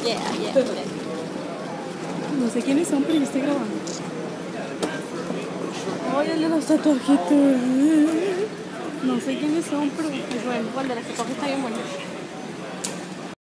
Yeah. No sé quiénes son, pero yo estoy grabando. Oye, el de los tatuajitos. No sé quiénes son, pero es bueno. Bueno, de las que coges está bien bueno.